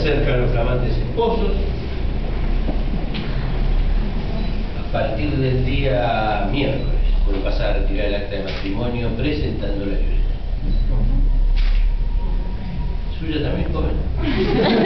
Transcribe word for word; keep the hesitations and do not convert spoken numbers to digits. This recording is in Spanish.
acercan los flamantes esposos. A partir del día miércoles puede pasar a retirar el acta de matrimonio presentando la libreta. Suya también, joven.